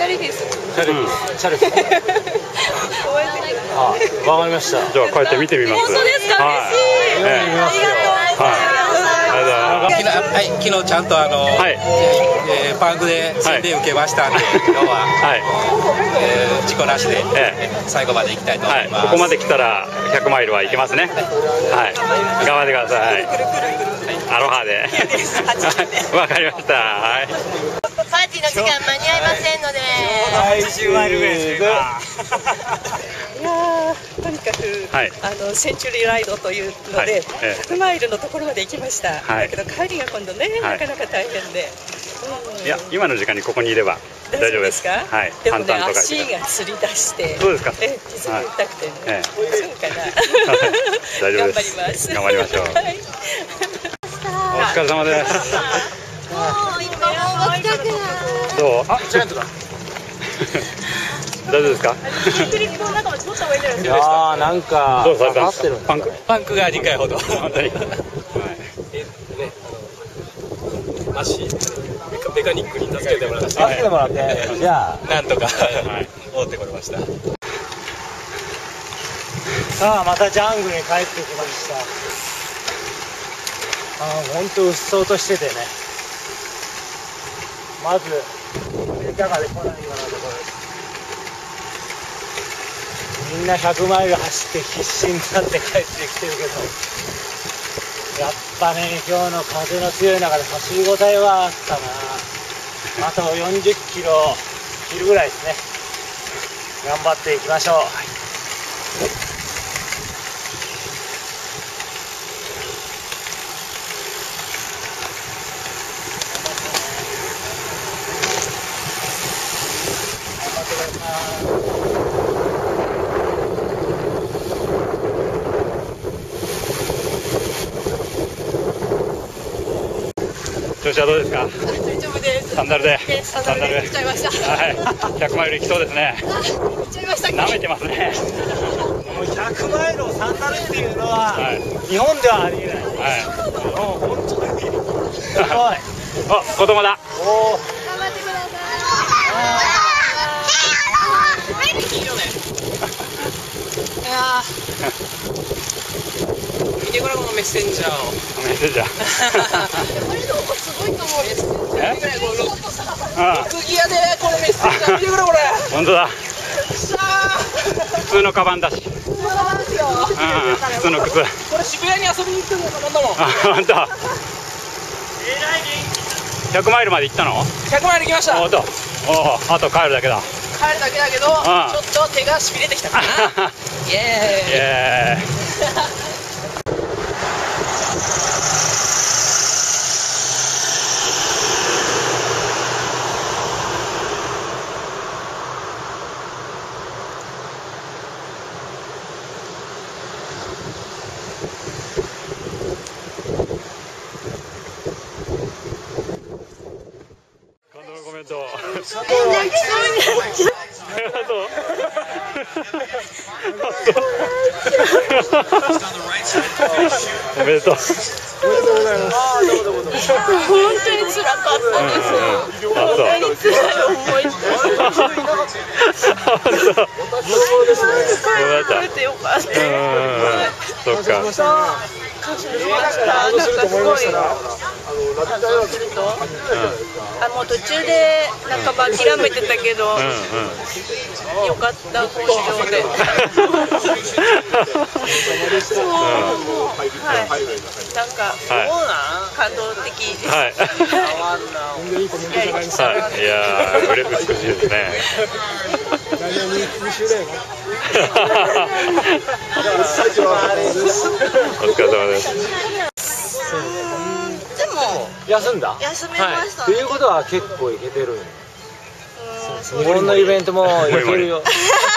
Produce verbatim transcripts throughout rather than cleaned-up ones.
リです。 チャリ、チャリ。あ、わかりました。 じゃあ帰って見てみます。 本当ですか？嬉しい。 ありがとうございます。 はい、昨日ちゃんとあの、はい、えー、パンクで洗礼受けましたんで、今日は、はい、えー、事故なしで、えー、最後まで行きたいと思います。 はい、ここまで来たらひゃくマイルは行けますね。はい、頑張ってください。アロハで。わかりました。はい。 パーティーの時間間に合いませんので。 はい、じゅうマイル目ですか。 いやー、とにかく、はい、あのセンチュリーライドというので、はい、ひゃくマイルのところまで行きました。はい、だけど帰りが今度ね、はい、なかなか大変で。うん、 いや、今の時間にここにいれば大丈夫です。 か？はい。でもね、足がつり出して。 そうですか。 え、傷が痛くてね。ええ、そうかな。 大丈夫です。 頑張ります。 頑張りましょう。はい、お疲れ様です。 もう今もう起きたくない。 どう？あ、ジャイアントだ。大丈夫ですか？ いやー、なんかどうされたんですか？パンク？ パンクがにかいほど。 本当に。 足メカニックに助けてもらって。 助けてもらって。じゃあなんとか持ってこれました。 さあ、またジャングルに帰ってきました。あー、本当うっそうとしててね。まずいかがで来ないようなところです。みんなひゃくマイル走って必死になって帰ってきてるけど、やっぱね、今日の風の強い中で走りごたえはあったな。あとよんじゅっキロ切るぐらいですね。頑張っていきましょう。 調子はどうですか？ 大丈夫です。 サンダルで。 サンダルで来ちゃいました。 はい。ひゃくマイル行きそうですね。 行っちゃいました。 舐めてますね。 もうひゃくマイルをサンダルっていうのは、はい、日本ではありえない。はい。もう本当に。すごい。 あ、子供だ。 頑おお。 張ってください。いやー。 見てこれこのメッセンジャーを。 メッセンジャー。 これの方すごいと思う。メッセンジャーぐらいこのロックギアでこれメッセンジャー見てくれこれ。 本当だ。普通のカバンだし。 普通のカバンですよ。 普通の靴。 これ渋谷に遊びに行ってるのかなんだもん。 あ、本当。ひゃくマイルまで行ったの？ ひゃくマイル行きました。 おっと。おお、あと帰るだけだ。 帰るだけだけど、ちょっと手がしびれてきたかな。イエーイ。イエーイ。感動のコメント。おめでとう。おめでとうございます。 本当に辛かったです。本当に辛い思いして。 本当。 帰ってよかった。 そっか。 感謝しました。なんかすごい。あ、もう途中で半ば諦めてたけど、よかった本性で。そう、はい。なんか感動的。 はい。いやー、嬉しいですね。お疲れ様です。 でも休んだ？ 休めました。 ということは結構いけてる。日本のイベントもいけるよ。ね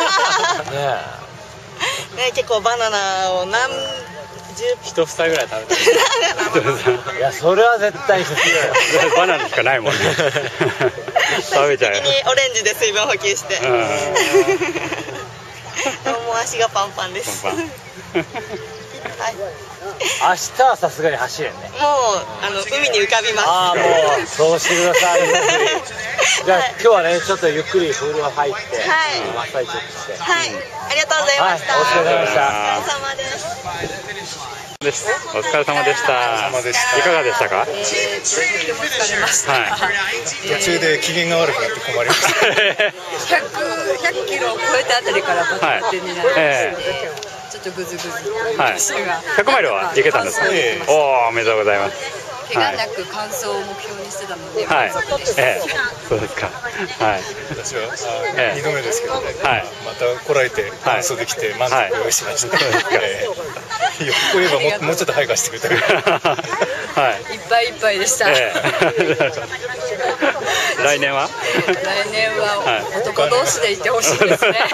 え。結構バナナを何一房ぐらい食べた。 いや、それは絶対必要よ。 バナナしかないもんね。食べちゃうよ。 最終的にオレンジで水分補給して。でももう足がパンパンです。 明日はさすがに走れんね。 もうあの海に浮かびます。 ああ、もうそうしてください。じゃあ今日はねちょっとゆっくりプール入って、マッサージちょっとして。 はい、ありがとうございました。 お疲れ様でした。 お疲れ様です。 です。お疲れ様でした。いかがでしたか？ えー、とても疲れました。 はい。 途中で機嫌が悪くなって困りました。 ひゃくキロを超えたあたりからバテバテになりましたので、ちょっとグズグズとはい。ひゃくマイルは行けたんですか？おお、おめでとうございます。 怪我なく完走を目標にしてたので、 はい。ええ、そうですか。はい。 私はにどめですけどね。はい。また来られて完走できて満足をしました。そうですか。よく言えばもうちょっと早くしてくれたら。 はい。 いっぱいいっぱいでした。 ええ。来年は？ 来年は男同士で行ってほしいですね。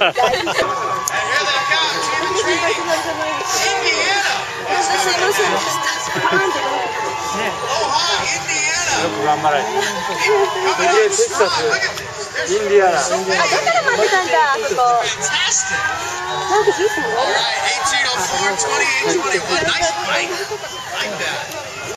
よく頑張られて。テキサス、インディアナ。だから待ってたんだ、あそこ。なんかいいっすね。